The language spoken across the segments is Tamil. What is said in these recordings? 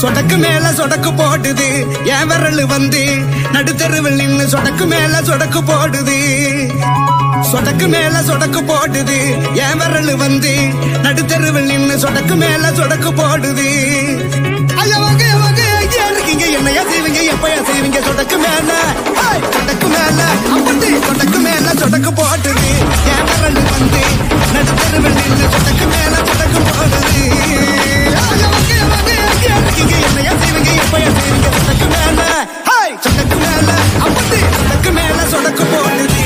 சொடக்கு மேல சொடக்கு போடுது என் விரல் வந்து நடுத்தருவில் நின்னு சொடக்கு மேல சொடக்கு போடுது. சொடக்கு மேல சொடக்கு போடுது என் விரல் வந்து நடுத்தருவில் நின்னு சொடக்கு மேல சொடக்கு போடுது. ஐயா வாங்க ஐயா இருக்கீங்க என்னையா செய்வீங்க எப்பயா செய்வீங்க சொடக்கு மேல சொடக்கு மேல அப்படி சொடக்கு மேல சொடக்கு போடுது என் விரல் வந்து நடுத்தருவில் நின்னு சொடக்கு மேல சொடக்கு போடுது. என்னையா செய்வீங்க எப்பயா செய்வீங்க சொடக்கு மேல சொடக்கு மேல அப்படி சொடக்கு மேல சொடக்கு போடுது.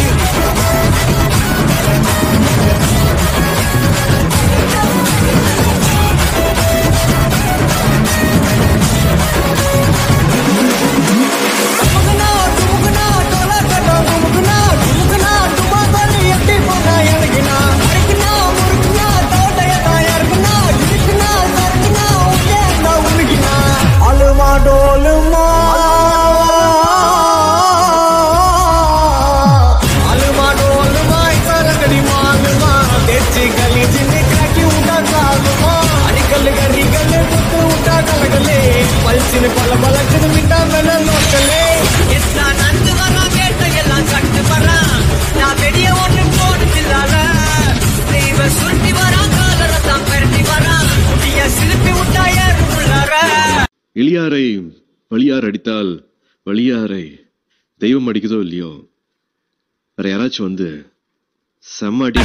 எளியாரை வலியார் அடித்தால் வலியாரை தெய்வம் அடிக்குதோ இல்லையோ, வேற யாராச்சும் வந்து செம்ம அடி.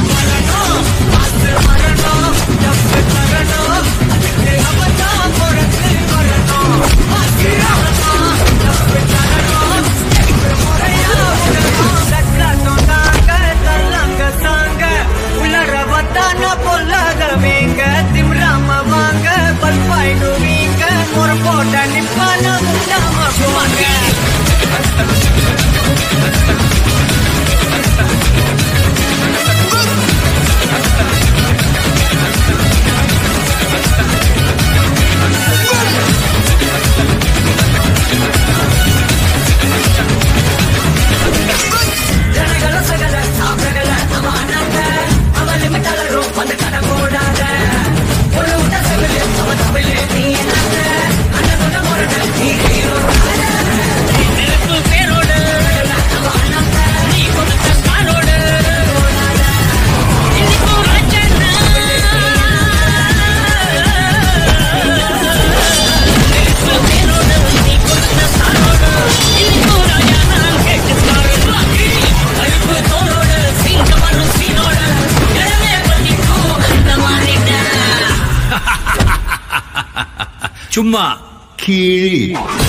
சும்மா கீழ்